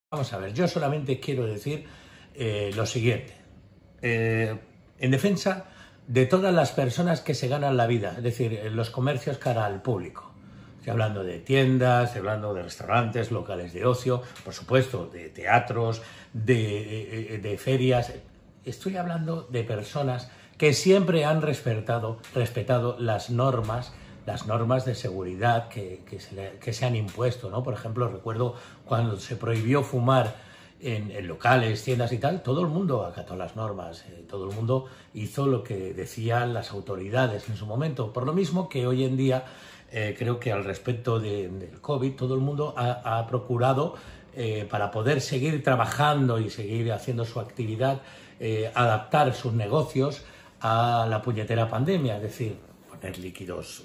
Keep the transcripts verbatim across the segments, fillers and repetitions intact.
Vamos a ver, yo solamente quiero decir eh, lo siguiente. Eh, en defensa de todas las personas que se ganan la vida, es decir, en los comercios cara al público. Estoy hablando de tiendas, estoy hablando de restaurantes, locales de ocio, por supuesto, de teatros, de, de, de ferias. Estoy hablando de personas que siempre han respetado, respetado las normas, las normas de seguridad que, que, se, le, que se han impuesto, ¿no? Por ejemplo, recuerdo cuando se prohibió fumar en, en locales, tiendas y tal, todo el mundo acató las normas, eh, todo el mundo hizo lo que decían las autoridades en su momento. Por lo mismo que hoy en día, eh, creo que al respecto de, del COVID, todo el mundo ha, ha procurado, eh, para poder seguir trabajando y seguir haciendo su actividad, eh, adaptar sus negocios a la puñetera pandemia, es decir, poner líquidos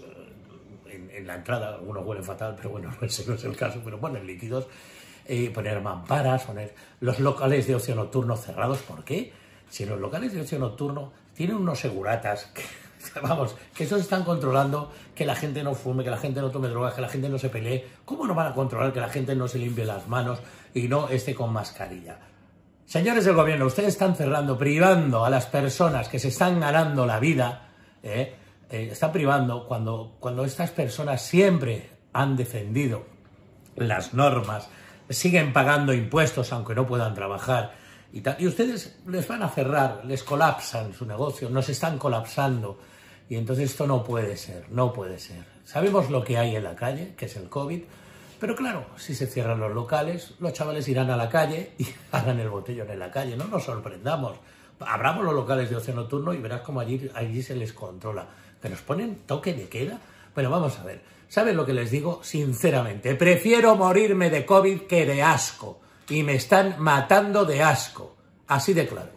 en, en la entrada, algunos huelen fatal, pero bueno, ese no es el caso, pero poner líquidos, eh, poner mamparas, poner los locales de ocio nocturno cerrados. ¿Por qué? Si los locales de ocio nocturno tienen unos seguratas que, vamos, que esos están controlando que la gente no fume, que la gente no tome drogas, que la gente no se pelee, ¿cómo no van a controlar que la gente no se limpie las manos y no esté con mascarilla? Señores del gobierno, ustedes están cerrando, privando a las personas que se están ganando la vida, eh, eh, están privando cuando, cuando estas personas siempre han defendido las normas, siguen pagando impuestos aunque no puedan trabajar y tal, y ustedes les van a cerrar, les colapsan su negocio, nos están colapsando, y entonces esto no puede ser, no puede ser. Sabemos lo que hay en la calle, que es el COVID, pero claro, si se cierran los locales, los chavales irán a la calle y hagan el botellón en la calle, no nos sorprendamos. Abramos los locales de ocio nocturno y verás cómo allí, allí se les controla. ¿Que nos ponen toque de queda? Bueno, vamos a ver. ¿Saben lo que les digo? Sinceramente, prefiero morirme de COVID que de asco. Y me están matando de asco. Así de claro.